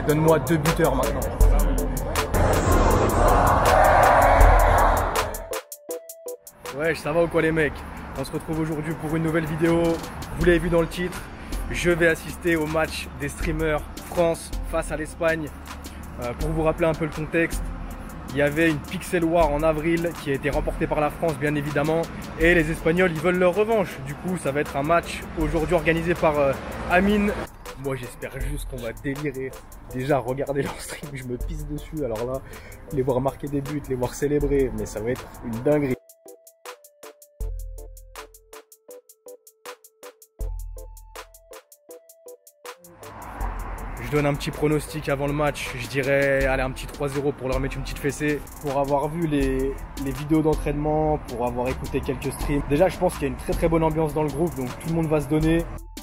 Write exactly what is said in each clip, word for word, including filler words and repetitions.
Donne-moi deux buteurs maintenant. Ouais, ça va ou quoi les mecs? On se retrouve aujourd'hui pour une nouvelle vidéo. Vous l'avez vu dans le titre, je vais assister au match des streamers France face à l'Espagne. Euh, pour vous rappeler un peu le contexte, il y avait une Pixel War en avril qui a été remportée par la France bien évidemment. Et les Espagnols ils veulent leur revanche. Du coup ça va être un match aujourd'hui organisé par euh, Amine. Moi j'espère juste qu'on va délirer. Déjà regardez leur stream, je me pisse dessus. Alors là, les voir marquer des buts, les voir célébrer, mais ça va être une dinguerie. Je donne un petit pronostic avant le match, je dirais allez, un petit trois zéro pour leur mettre une petite fessée. Pour avoir vu les, les vidéos d'entraînement, pour avoir écouté quelques streams, déjà je pense qu'il y a une très très bonne ambiance dans le groupe, donc tout le monde va se donner.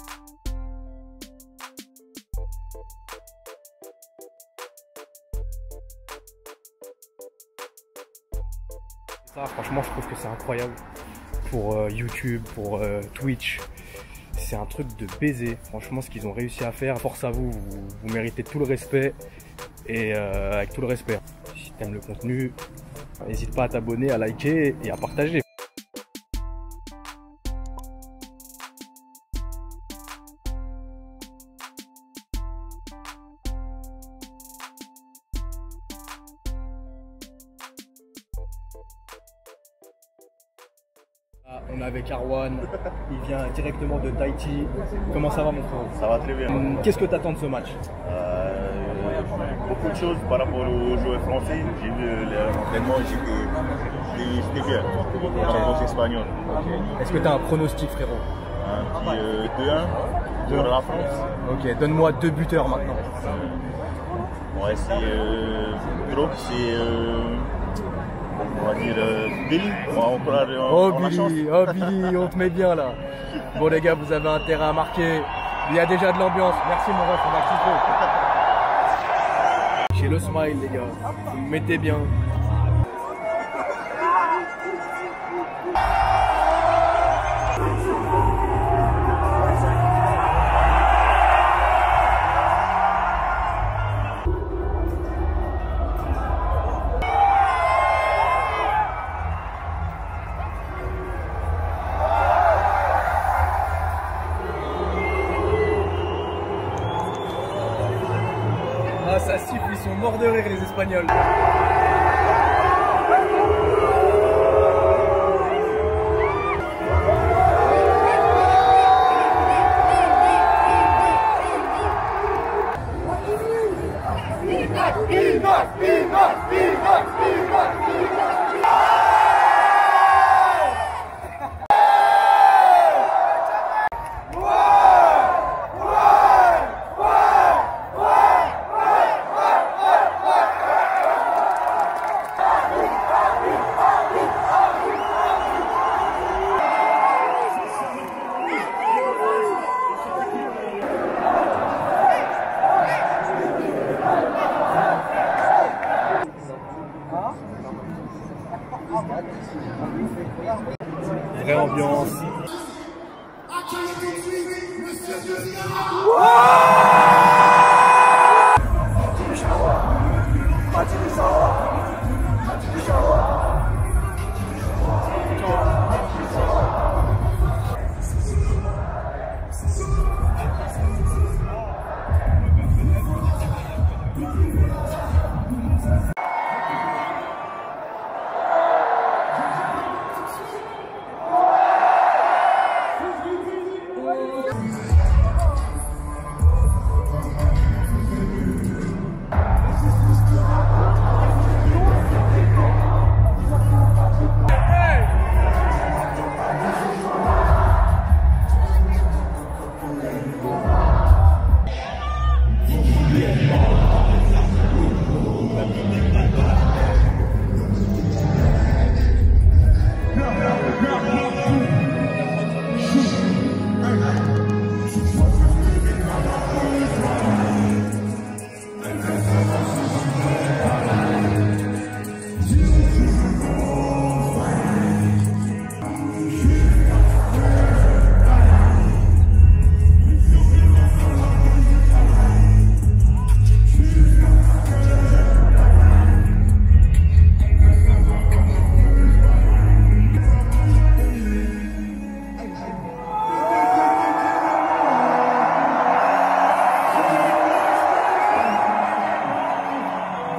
Ça, franchement je trouve que c'est incroyable pour euh, YouTube, pour euh, Twitch. C'est un truc de baiser, franchement ce qu'ils ont réussi à faire, force à vous, vous, vous méritez tout le respect et euh, avec tout le respect. Si t'aimes le contenu, n'hésite pas à t'abonner, à liker et à partager. On est avec Arwan, il vient directement de Tahiti. Comment ça va mon frère? Ça va très bien. Qu'est-ce que tu attends de ce match? euh, Beaucoup de choses par rapport aux joueurs français. J'ai vu l'entraînement, j'étais bien. Champion espagnol. Est-ce que tu as un pronostic frérot? Un petit euh, deux un pour la France. Ok, donne-moi deux buteurs maintenant. Ouais, c'est euh, trop, c'est euh, on va dire euh, Billy. On va encourager, Oh on Billy, oh Billy, on te met bien là. Bon les gars, vous avez intérêt à marquer. Il y a déjà de l'ambiance. Merci mon ref, on a kiffé. J'ai le smile les gars, vous me mettez bien. Ah ça siffle, ils sont morts de rire les Espagnols. Vraie ambiance.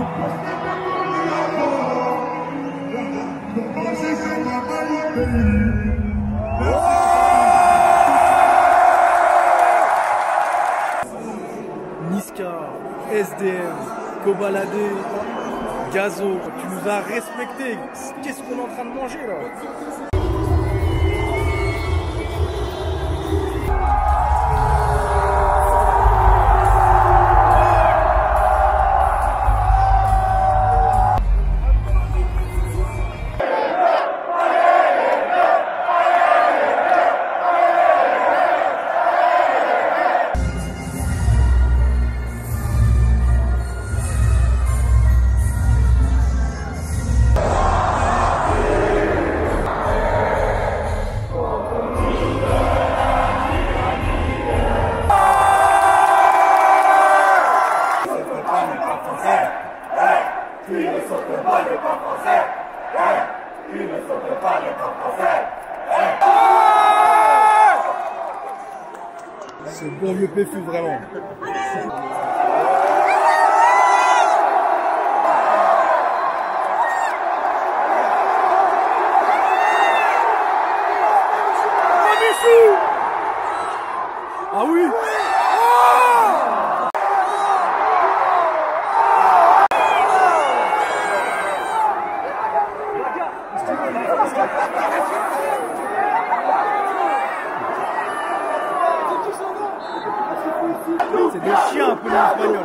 Niska, S D M, Kobalade, Gazo, tu nous as respecté. Qu'est-ce qu'on est en train de manger là? Ce bon vieux Péfu vraiment. Ah oui. C'est des chiens un peu les Espagnols.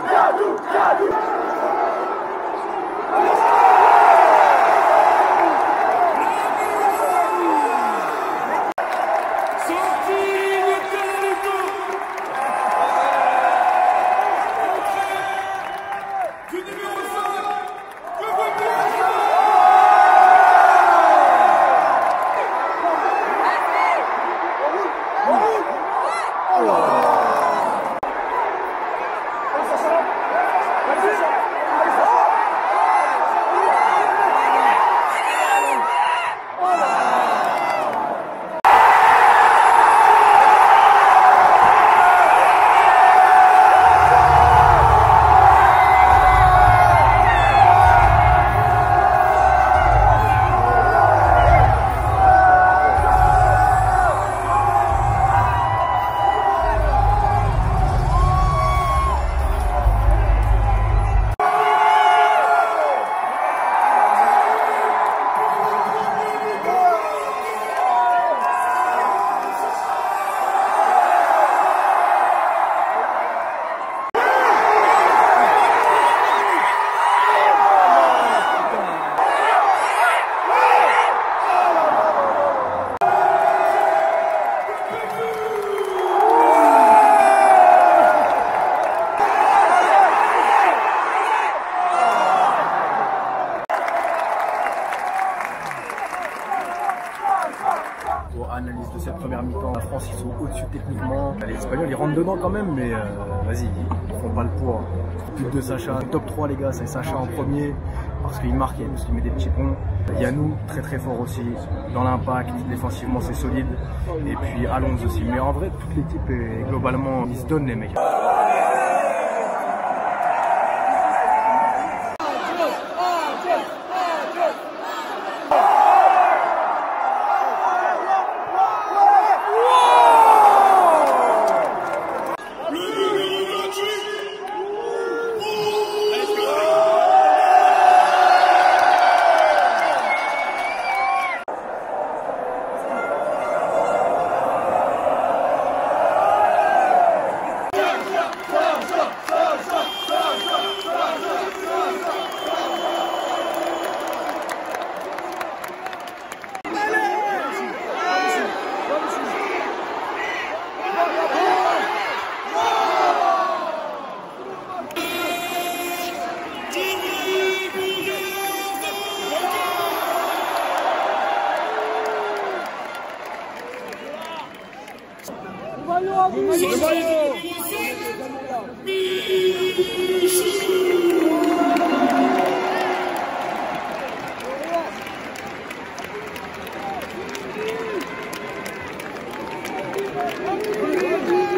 Analyse de cette première mi-temps, la France ils sont au-dessus techniquement, les Espagnols ils rentrent dedans quand même, mais euh, vas-y, ils font pas le poids. Plus de Sacha, top trois les gars, c'est Sacha en premier parce qu'il marque et parce qu'il met des petits ponts. Yanou très très fort aussi dans l'impact, défensivement c'est solide, et puis Alonso aussi, mais en vrai toute l'équipe est globalement, ils se donnent les mecs.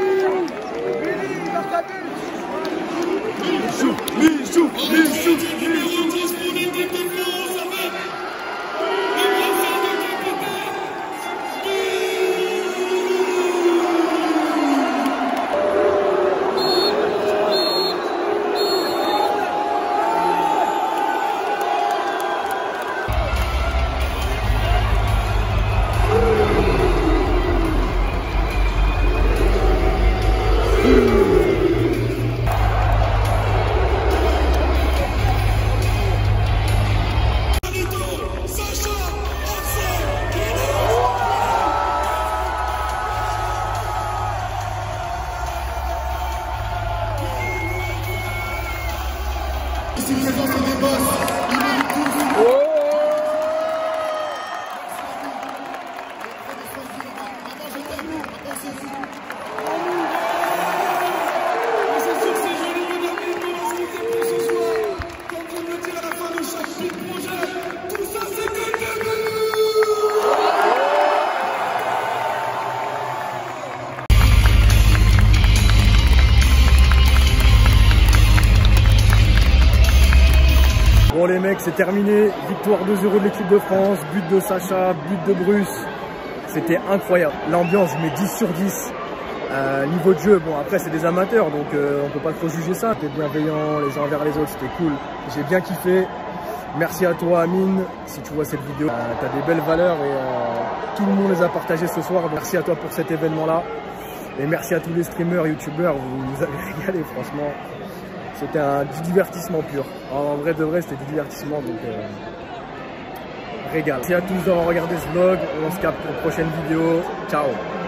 Michou, Michou, Michou, Michou. Ici présent, c'est des boss. Ils méritent tout. Bon les mecs, c'est terminé, victoire deux zéro de l'équipe de France, but de Sacha, but de Bruce, c'était incroyable. L'ambiance, je mets dix sur dix. Euh, niveau de jeu, bon après c'est des amateurs, donc euh, on peut pas trop juger ça. C'était bienveillant les uns envers les autres, c'était cool. J'ai bien kiffé. Merci à toi Amine, si tu vois cette vidéo, euh, tu as des belles valeurs et euh, tout le monde les a partagées ce soir. Donc, merci à toi pour cet événement là. Et merci à tous les streamers, youtubeurs, vous nous avez régalé franchement. C'était un du divertissement pur. En vrai de vrai, c'était du divertissement, donc euh, régal. Merci à tous d'avoir regardé ce vlog. On se capte pour une prochaine vidéo. Ciao.